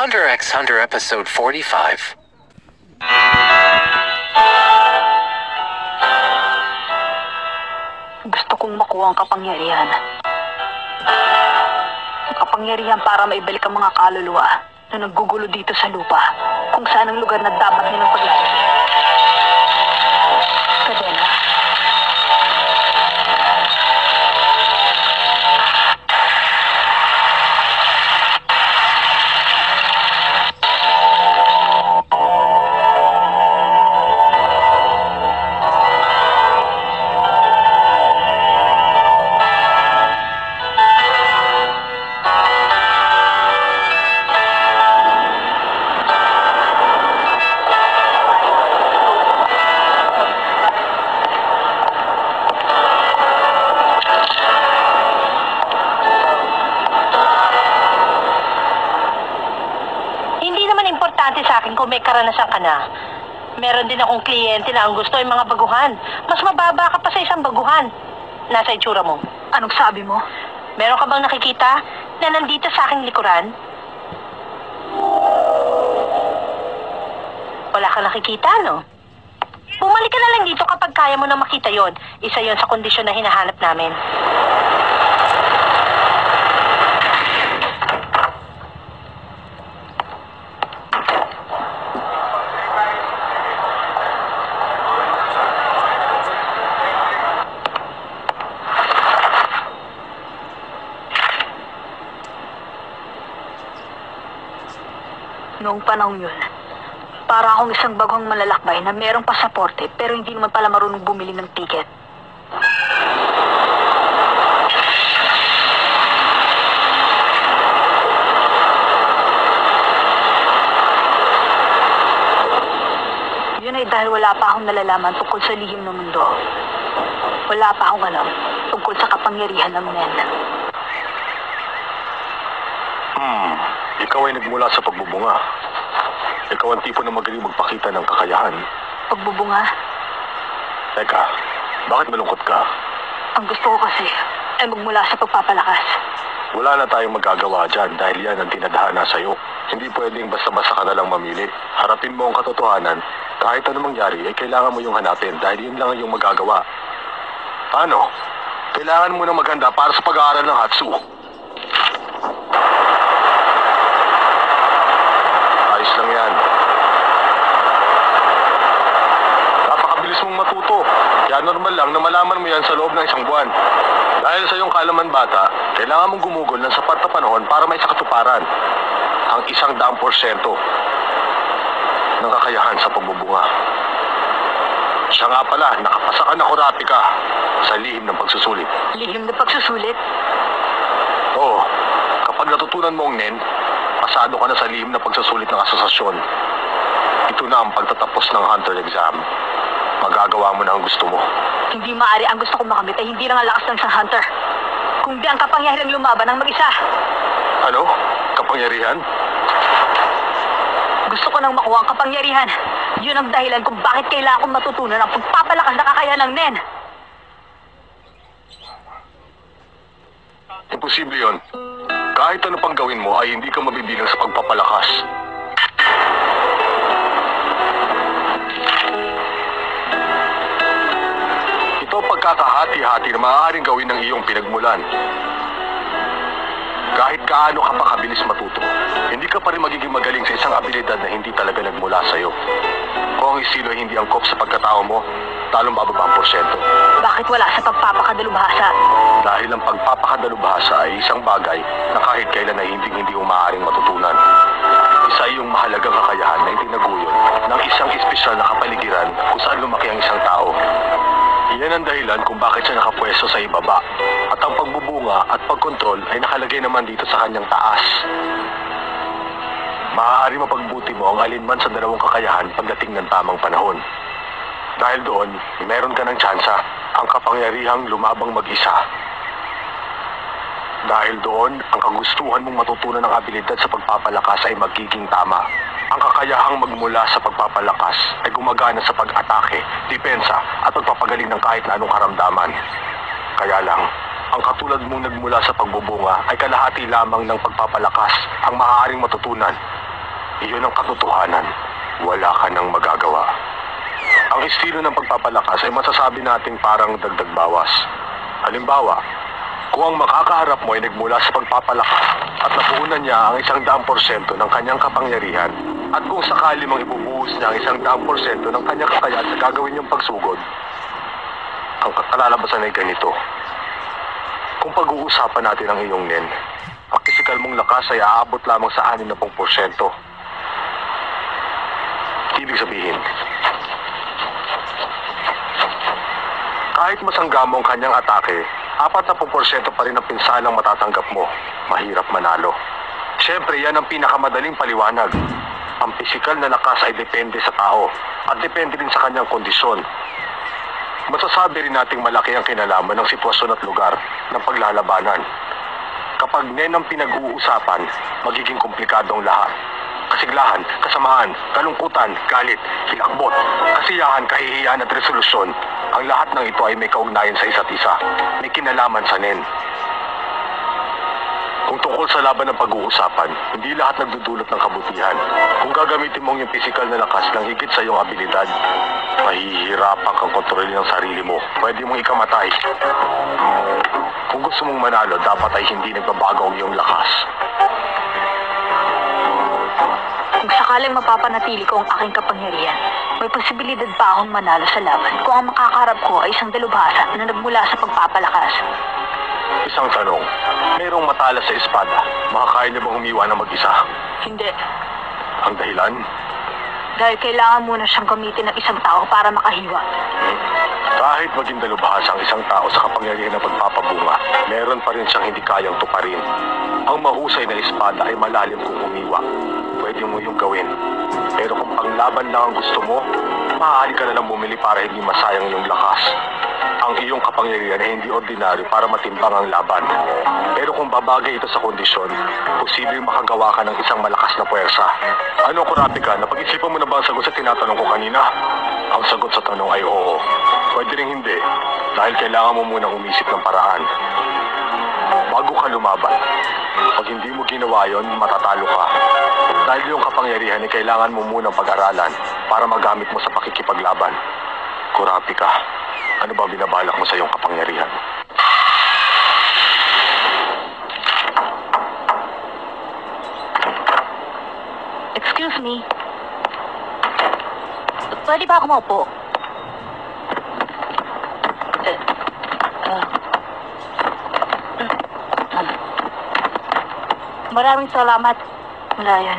Hunter x Hunter Episode 45. Gusto kong makuha ang kapangyarihan. Ang kapangyarihan para maibalik ang mga kaluluwa na naggugulo dito sa lupa, kung saan ang lugar na dapat nilang paglalagay. Kadena. Sa akin kung may karanasan ka na. Meron din akong kliyente na ang gusto ay mga baguhan. Mas mababa ka pa sa isang baguhan. Nasa itsura mo. Anong sabi mo? Meron ka bang nakikita na nandito sa aking likuran? Wala ka nakikita, no? Bumalik ka na lang dito kapag kaya mo na makita yon. Isa yon sa kondisyon na hinahanap namin. Noong panahon yun, para akong isang baguhang malalakbay na merong pasaporte pero hindi naman pala marunong bumili ng tiket. Yun ay dahil wala pa akong nalalaman tungkol sa lihim ng mundo. Wala pa akong alam tungkol sa kapangyarihan ng Nen. Ikaw ay nagmula sa pagbubunga. Ikaw ang tipo na magaling magpakita ng kakayahan. Pagbubunga? Teka, bakit malungkot ka? Ang gusto ko kasi ay magmula sa pagpapalakas. Wala na tayong magagawa dyan dahil yan ang tinadhana sa'yo. Hindi pwedeng basta-basta ka na lang mamili. Harapin mo ang katotohanan. Kahit ano mangyari, ay kailangan mo yung hanapin dahil yun lang ang yung magagawa. Ano? Kailangan mo na maghanda para sa pag-aaral ng Hatsu. Ayos lang yan. Napakabilis mong matuto. Kaya normal lang na malaman mo yan sa loob ng isang buwan. Dahil sa iyong kaalaman bata, kailangan mong gumugol ng sapat na panahon para may sakatuparan ang 100% ng kakayahan sa pagbubunga. Siya nga pala, nakapasa ka na kurapika sa lihim ng pagsusulit. Lihim na pagsusulit? Oo. Kapag natutunan mo ang Nen, pasado ka na sa lihim na pagsusulit ng asosasyon. Ito na ang pagtatapos ng Hunter exam. Magagawa mo na ang gusto mo. Hindi maaari ang gusto kong makamit ay hindi lang ang lakas ng isang hunter, kundi ang kapangyarihan lumaban ng mag-isa. Ano? Kapangyarihan? Gusto ko nang makuha ang kapangyarihan. Yun ang dahilan kung bakit kailangan kong matutunan ang pagpapalakas na kakayahan ng Nen. Imposible yun. Kahit ano pang gawin mo ay hindi ka mabibilang sa pagpapalakas. Ito ang pagkakahati-hati na maaaring gawin ng iyong pinagmulan. Kahit kaano ka pa kabilis matuto, hindi ka pa rin magiging magaling sa isang abilidad na hindi talaga nagmula sa'yo. Kung ang estilo ay hindi angkop sa pagkatao mo, talong bababa ang porsyento. Bakit wala sa pagpapakadalubhasa? Dahil ang pagpapakadalubhasa ay isang bagay na kahit kailan ay hindi maaaring matutunan. Isa iyong mahalagang kakayahan na itinaguyod ng isang espesyal na kapaligiran kung saan lumaki ang isang tao. Iyan ang dahilan kung bakit siya nakapwesto sa ibaba. At ang pagbubunga at pagkontrol ay nakalagay naman dito sa kanyang taas. Maaari mapagbuti mo ang alinman sa dalawang kakayahan pagdating ng tamang panahon. Dahil doon, meron ka ng tsansa, ang kapangyarihang lumabang mag-isa. Dahil doon, ang kagustuhan mong matutunan ng abilidad sa pagpapalakas ay magiging tama. Ang kakayahang magmula sa pagpapalakas ay gumagana sa pag-atake, depensa at pagpapagaling ng kahit na anong karamdaman. Kaya lang, ang katulad mong nagmula sa pagbubunga ay kalahati lamang ng pagpapalakas ang maaaring matutunan Iyon ang katotohanan. Wala ka nang magagawa. Ang estilo ng pagpapalakas ay masasabi nating parang dagdag bawas. Halimbawa, kung ang makakaharap mo ay nagmula sa pagpapalakas at napuunan niya ang 100% ng kanyang kapangyarihan, at kung sakali mang ibubuhos niya ang 100% ng kanyang kakayahan sa gagawin niyang pagsugod, ang kalalabasan ay ganito. Kung pag-uusapan natin ang iyong nen, ang pisikal mong lakas ay aabot lamang sa 60%. Ibig sabihin, kahit masangga mo ang kanyang atake, 40% pa rin ang pinsalang matatanggap mo. Mahirap manalo. Siyempre, yan ang pinakamadaling paliwanag. Ang pisikal na lakas ay depende sa tao at depende din sa kanyang kondisyon. Masasabi rin nating malaki ang kinalaman ng sitwasyon at lugar ng paglalabanan. Kapag nen ang pinag-uusapan, magiging komplikado ang lahat. Kasiglahan, kasamaan, kalungkutan, galit, hilakbot, kasiyahan, kahihiyan at resolusyon. Ang lahat ng ito ay may kaugnayan sa isa't isa. May kinalaman sa nen. Kung tungkol sa laban ng pag-uusapan, hindi lahat nagdudulot ng kabutihan. Kung gagamitin mo yung pisikal na lakas ng higit sa iyong abilidad, mahihirapan kang kontrolin ang sarili mo. Pwede mong ikamatay. Kung gusto mong manalo, dapat ay hindi nagbabago ang iyong lakas. Kung sakaling mapapanatili ko ang aking kapangyarihan, may posibilidad pa akong manalo sa laban kung ang makakarap ko ay isang dalubhasa na nagmula sa pagpapalakas. Isang tanong, mayroong matalas sa espada. Makakaya niya bang humiwa ng mag-isa? Hindi. Ang dahilan? Dahil kailangan muna siyang gamitin ng isang tao para makahiwa. Kahit maging dalubhasa ang isang tao sa kapangyarihan ng pagpapabunga, meron pa rin siyang hindi kayang tuparin. Ang mahusay na espada ay malalim kung humiwa. Pwede mo yung gawin. Pero kung panglaban lang ang gusto mo, maaari ka na lang bumili para hindi masayang yung lakas. Ang iyong kapangyarihan ay hindi ordinaryo para matimbang ang laban. Pero kung babagay ito sa kondisyon, posibleng makagawa ka ng isang malakas na puwersa. Ano, Kurapika, napag-isipan mo na ba ang sagot sa tinatanong ko kanina? Ang sagot sa tanong ay oo. Pwede rin hindi, dahil kailangan mo munang umisip ng paraan. Bago ka lumaban, pag hindi mo ginawa yon, matatalo ka. Dahil yung kapangyarihan ay kailangan mo munang pag-aralan para magamit mo sa pakikipaglaban. Kurapika, ano ba binabalak mo sa iyong kapangyarihan? Excuse me. Pwede ba ako maupo? Maraming salamat. Wala yan.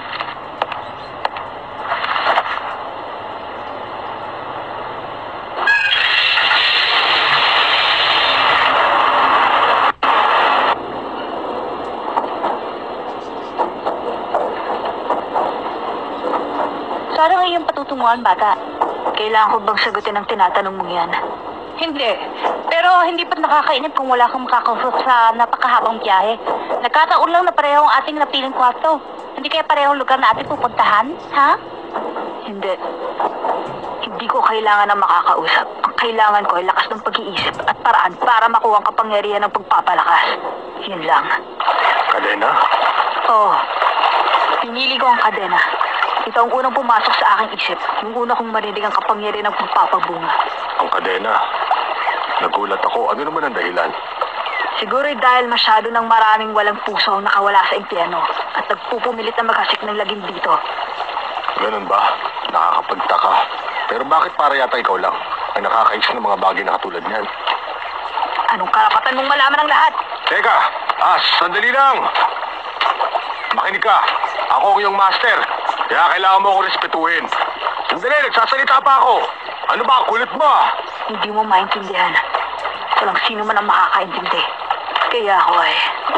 Saan ang iyong patutunguhan, bata? Kailangan ko bang sagutin ang tinatanong mong yan? Hindi. Pero hindi pa nakakainip kung wala kang makakausap sa napakahabang biyahe. Nagkataon lang na pareho ang ating napiling kwarto. Hindi kaya parehong lugar na ating pupuntahan, ha? Hindi. Hindi ko kailangan ng makakausap. Ang kailangan ko ay lakas ng pag-iisip at paraan para makuha ang kapangyarihan ng pagpapalakas. Yun lang. Kadena? Oo. Pinili ko ang kadena. Ito ang unang pumasok sa aking isip. Yung una kong marinig ang kapangyarihan ng pagpapabunga. Ang kadena. Nagulat ako. Ano naman ang dahilan? Siguro dahil masyado ng maraming walang puso ang nakawala sa impyerno at nagpupumilit na maghasik ng lagim dito. Ganun ba? Nakakapagtaka. Pero bakit para yata ikaw lang ang nakakaisip ng mga bagay na katulad niyan? Anong karapatan mong malaman ang lahat? Teka! Sandali lang! Makinig ka! Ako ang iyong master. Kaya kailangan mo akong respetuhin. Sandali, nagsasalita pa ako. Ano ba? Kulit mo ah! Hindi mo maintindihan. Walang sino man ang makakaintindi. Kaya ako ay...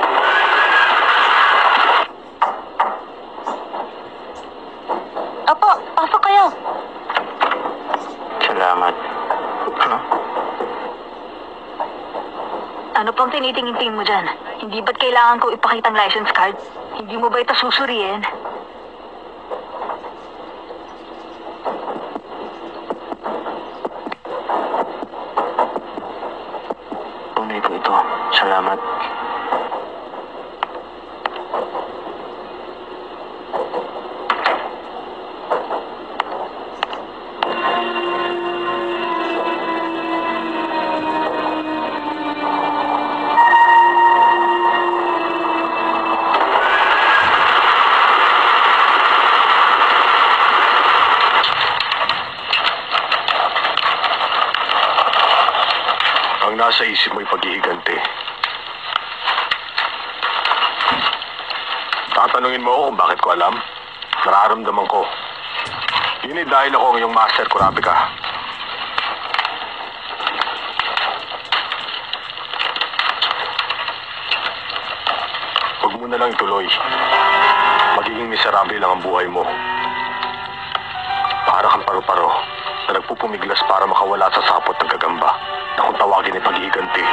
Apo, pasok kayo. Salamat. Ano pang tinitingin-tingin mo dyan? Hindi ba't kailangan ko ipakita ang license card? Hindi mo ba ito susuriin? Tunay ko ito. Salamat. Ang nasa isip mo'y paghihiganti. Tatanungin mo ako kung bakit ko alam? Nararamdaman ko. Yun ay dahil ako ang iyong master, Kurapika. Huwag mo na lang ituloy. Magiging miserable lang ang buhay mo. Para kang paru-paro na nagpupumiglas para makawala sa sapot ng gagamba na kung tawagin ay paghihiganti.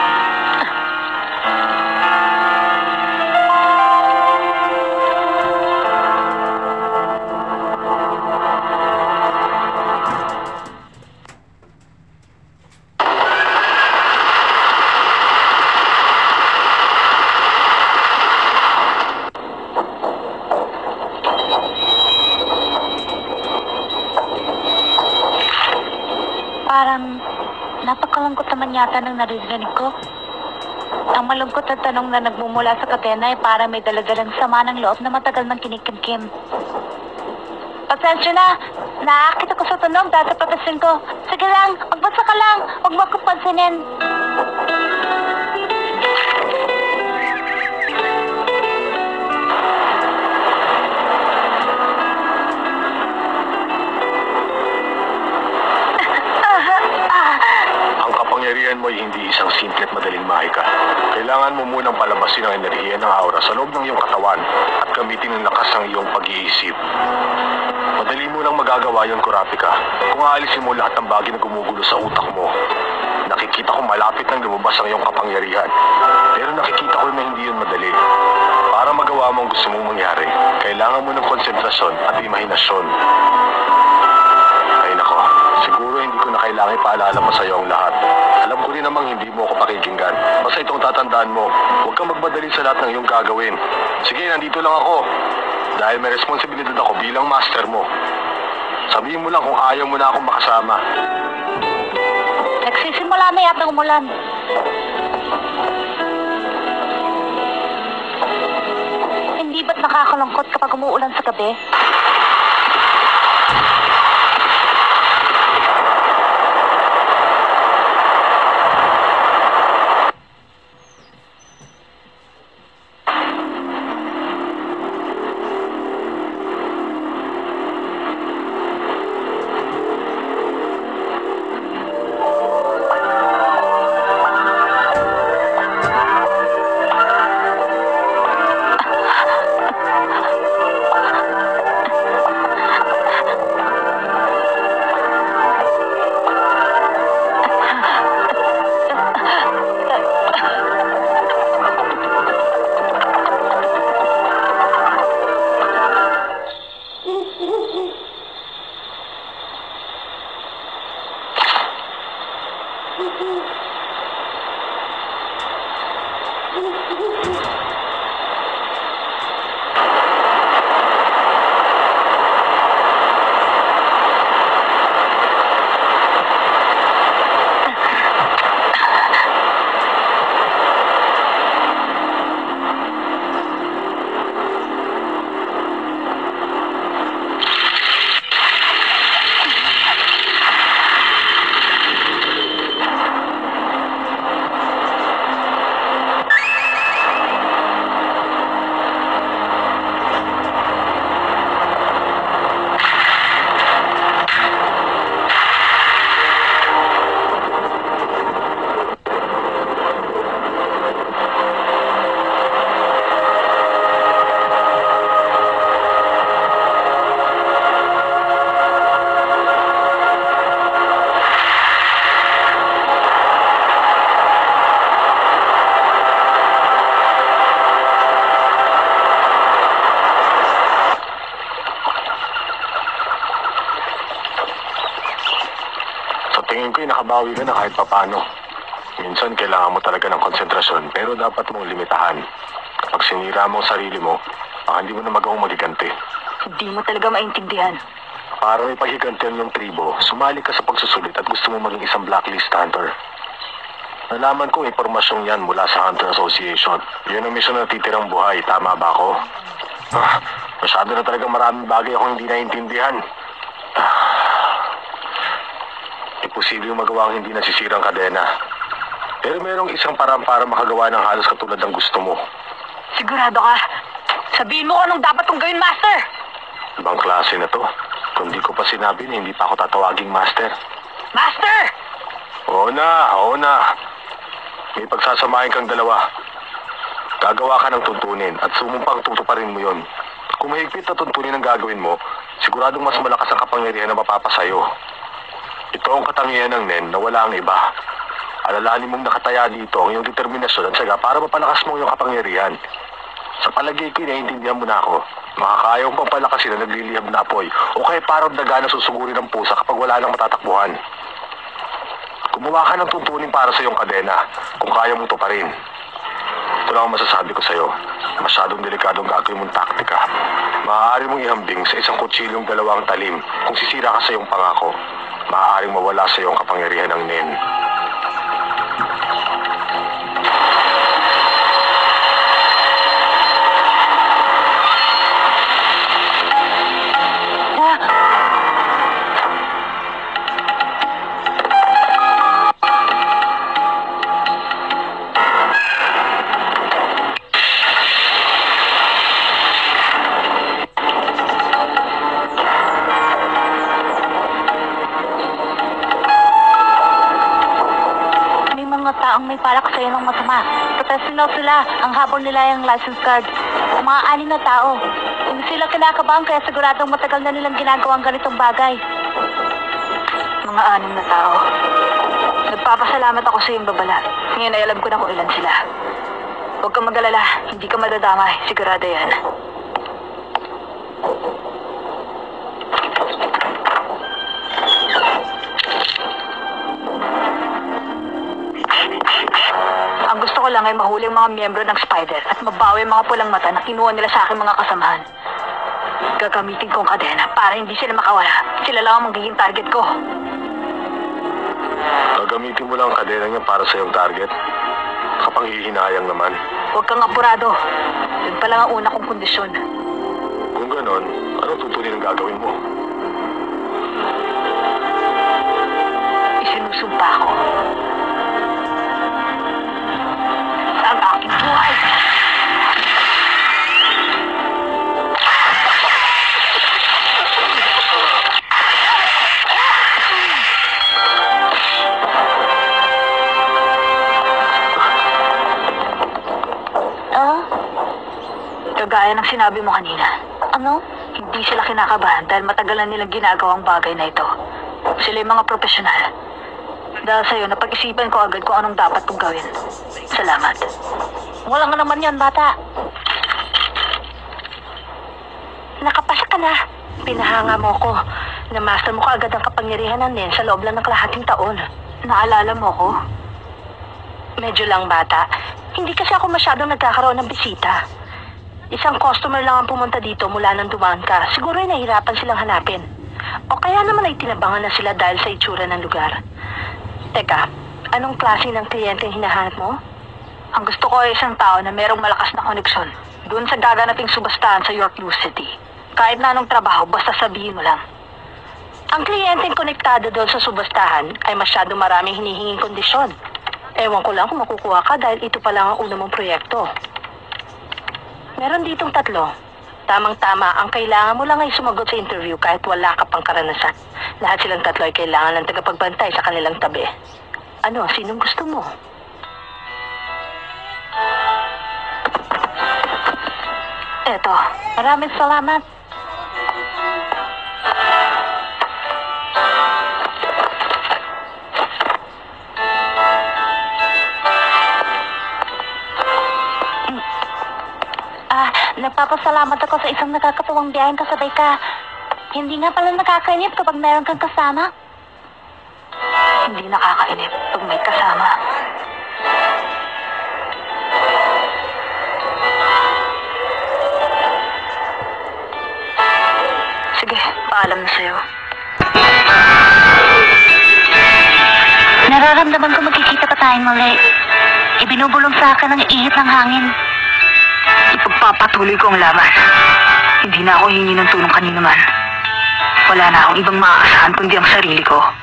Parang napakalungkot naman yata ng naririnig ko. Ang malungkot na tanong na nagmumula sa kadena ay para may daladalang sama ng loob na matagal nang kinikimkim. Pasensya na, nakakita ko sa tunog dahil sa patasin ko. Sige lang, magbasa ka lang, huwag mo akong pansinin. Mo ay hindi isang simple at madaling mahika. Kailangan mo munang palabasin ang enerhiya ng aura sa loob ng iyong katawan at gamitin ang lakas ng iyong pag-iisip. Madali mo lang magagawa yon, Kurapika, kung aalisin mo lahat ng bagay na gumugulo sa utak mo. Nakikita ko malapit nang lumabas ang iyong kapangyarihan, pero nakikita ko na hindi yun madali. Para magawa mo ang gusto mong mangyari, kailangan mo ng konsentrasyon at imahinasyon. Ay nako, siguro hindi ko na kailangan ipaalala pa sa iyo ang lahat. Alam ko rin namang hindi mo ako pakikinggan. Basta itong tatandaan mo, huwag kang magmadali sa lahat ng iyong gagawin. Sige, nandito lang ako. Dahil may responsibilidad ako bilang master mo. Sabihin mo lang kung ayaw mo na akong makasama. Nagsisimula na yata umulan. Hindi ba't nakakalungkot kapag umuulan sa gabi? Tingin ko'y nakabawi ka na kahit papano. Minsan kailangan mo talaga ng konsentrasyon, pero dapat mong limitahan. Kapag sinira mo ang sarili mo, baka hindi mo na magawang magiganti. Hindi mo talaga maintindihan. Para may paghigantihan ng tribo, sumali ka sa pagsusulit at gusto mo maging isang blacklist hunter. Nalaman kong impormasyong yan mula sa Hunter Association. Yun ang misyon na titirang buhay, tama ba ako? Masyado na talaga maraming bagay akong hindi naintindihan. Imposible magawa ang hindi nasisirang kadena. Pero merong isang paraan para makagawa ng halos katulad ng gusto mo. Sigurado ka? Sabihin mo kung anong dapat kong gawin, Master! Ibang klase na to. Kung di ko pa sinabi na hindi pa ako tatawaging Master. Master! Oo na. May pagsasamahin kang dalawa. Gagawa ka ng tuntunin at sumumpang tutuparin mo yon. Kung mahigpit na tuntunin ang gagawin mo, siguradong mas malakas ang kapangyarihan na mapapasayo. Ito ang katangian ng Nen na wala ang iba. Alalahanin mong nakataya dito ang iyong determinasyon at saga para mapalakas mo iyong kapangyarihan. Sa palagay ko, naiintindihan mo na ako. Makakaya mong pampalakasin na naglilihab na apoy o kaya parang daga na susugurin ng pusa kapag wala nang matatakbuhan. Gumawa ka ng tuntunin para sa iyong kadena kung kaya mong tuparin. Ito lang ang masasabi ko sa'yo. Masyadong delikadong gagawin mong taktika. Maaari mong ihambing sa isang kutsilyong dalawang talim. Kung sisira ka sa iyong pangako, maaaring mawala sa iyong kapangyarihan ng Nen. Taong may palak sa'yo ng masama. Professional sila. Ang habol nila yung license card. Mga 6 na tao. Hindi sila kinakabahan kaya siguradong matagal na nilang ginagawang ganitong bagay. Mga 6 na tao. Nagpapasalamat ako sa iyong babala. Ngayon ay alam ko na kung ilan sila. Huwag kang mag-alala. Hindi ka madadamay. Sigurado yan. Ang gusto ko lang ay mahuli ang mga miyembro ng Spider at mabawi ang mga pulang mata na kinuha nila sa aking mga kasamahan. Gagamitin kong kadena para hindi sila makawala. Sila lang ang magiging target ko. Gagamitin mo lang ang kadena niya para sa iyong target? Kapanghihinayang naman. Huwag kang apurado. Yun pa lang ang una kong kondisyon. Kung ganon, anong tutunin ang gagawin mo? Isinusumpa ako. Ang aking buhay. Kagaya ng sinabi mo kanina. Ano? Hindi sila kinakabahan dahil matagal na nilang ginagawang bagay na ito. Sila yung mga profesional. Dahil sa'yo, napag-isipan ko agad kung anong dapat kong gawin. Salamat. Wala nga naman yan, bata. Nakapasa ka na. Pinahanga mo ko. Namaster mo ka agad ang kapangyarihan ng Nen sa loob lang ng kalahating taon. Naalala mo ko? Medyo lang, bata. Hindi kasi ako masyadong nagkakaroon ng bisita. Isang customer lang ang pumunta dito mula nang dumaan ka. Siguro ay nahirapan silang hanapin. O kaya naman ay tinabangan na sila dahil sa itsura ng lugar. Teka, anong klase ng kliyente ang hinahanap mo? Ang gusto ko ay isang tao na merong malakas na koneksyon doon sa gaganaping subastahan sa York New City. Kahit na anong trabaho, basta sabihin mo lang. Ang kliyenteng konektado doon sa subastahan ay masyado maraming hinihinging kondisyon. Ewan ko lang kung makukuha ka dahil ito pa lang ang una mong proyekto. Meron ditong 3. Tamang-tama, ang kailangan mo lang ay sumagot sa interview kahit wala ka pang karanasan. Lahat silang 3 ay kailangan ng tagapagbantay sa kanilang tabi. Ano, sinong gusto mo? Eto. Maraming salamat. Nagpapasalamat ako sa isang nakakatuwang biyaheng kasabay ka. Hindi nga pala nakakainip kapag meron kang kasama. Hindi nakakainip pag may kasama. Sige, paalam na sa'yo. Nararamdaman ko magkikita pa tayong muli. Ibinubulong sa akin ang ihip ng hangin. Ipagpapatuloy ko ang laban. Hindi na ako hingi ng tulong kanino man. Wala na akong ibang maaasahan kundi ang sarili ko.